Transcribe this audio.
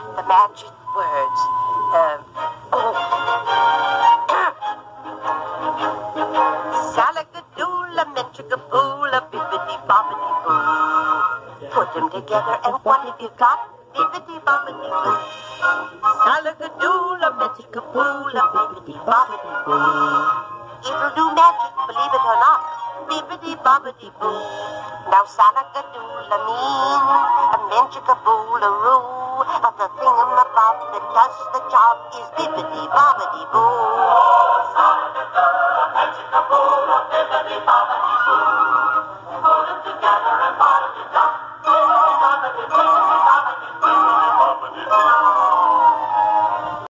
the magic words. Salagadoola, menchikaboola, bibbidi-bobbidi-boo. Put them together and what have you got? Bibbidi-bobbidi-boo. Salagadoola, menchikaboola, bibbidi-bobbidi-boo. It'll do magic, believe it or not. Bibbidi-bobbidi-boo. Now salagadoola mean a menchikaboola-roo. But the thingamabob that does the job is bibbidi-bobbidi-boo.